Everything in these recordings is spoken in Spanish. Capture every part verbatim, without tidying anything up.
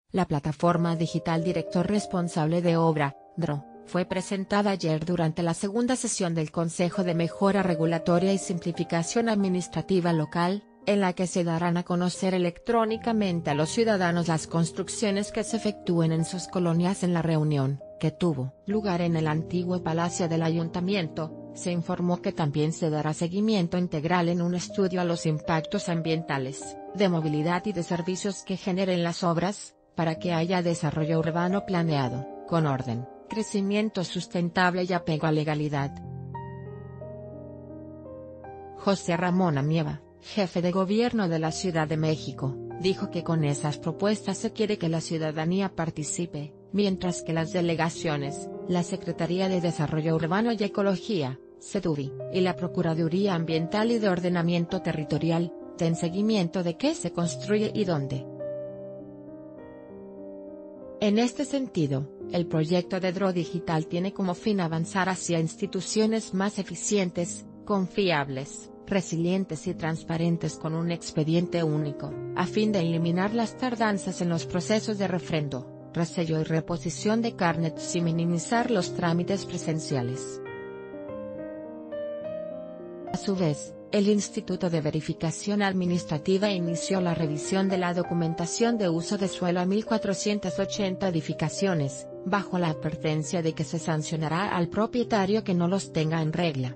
La plataforma digital Director Responsable de Obra, D R O, fue presentada ayer durante la segunda sesión del Consejo de Mejora Regulatoria y Simplificación Administrativa Local, en la que se darán a conocer electrónicamente a los ciudadanos las construcciones que se efectúen en sus colonias. En la reunión, que tuvo lugar en el antiguo Palacio del Ayuntamiento, se informó que también se dará seguimiento integral en un estudio a los impactos ambientales, de movilidad y de servicios que generen las obras, para que haya desarrollo urbano planeado, con orden, crecimiento sustentable y apego a legalidad. José Ramón Amieva, jefe de gobierno de la Ciudad de México, dijo que con esas propuestas se quiere que la ciudadanía participe, mientras que las delegaciones, la Secretaría de Desarrollo Urbano y Ecología, SEDUBI, y la Procuraduría Ambiental y de Ordenamiento Territorial, den seguimiento de qué se construye y dónde. En este sentido, el proyecto de D R O digital tiene como fin avanzar hacia instituciones más eficientes, confiables, resilientes y transparentes con un expediente único, a fin de eliminar las tardanzas en los procesos de refrendo, resello y reposición de carnets y minimizar los trámites presenciales. A su vez, el Instituto de Verificación Administrativa inició la revisión de la documentación de uso de suelo a mil cuatrocientas ochenta edificaciones, bajo la advertencia de que se sancionará al propietario que no los tenga en regla.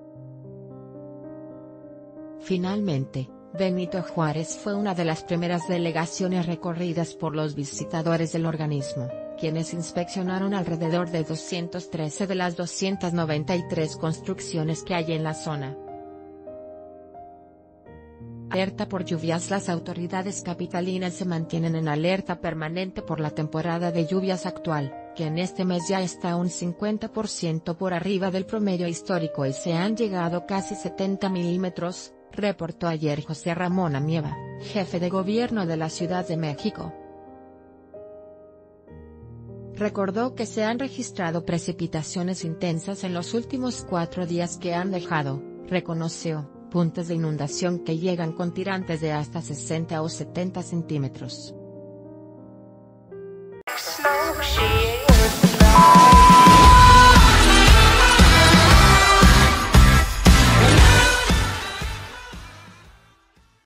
Finalmente, Benito Juárez fue una de las primeras delegaciones recorridas por los visitadores del organismo, quienes inspeccionaron alrededor de doscientas trece de las doscientas noventa y tres construcciones que hay en la zona. Alerta por lluvias. Las autoridades capitalinas se mantienen en alerta permanente por la temporada de lluvias actual, que en este mes ya está un cincuenta por ciento por arriba del promedio histórico y se han llegado casi setenta milímetros, reportó ayer José Ramón Amieva, jefe de gobierno de la Ciudad de México. Recordó que se han registrado precipitaciones intensas en los últimos cuatro días que han dejado, reconoció, puntos de inundación que llegan con tirantes de hasta sesenta o setenta centímetros.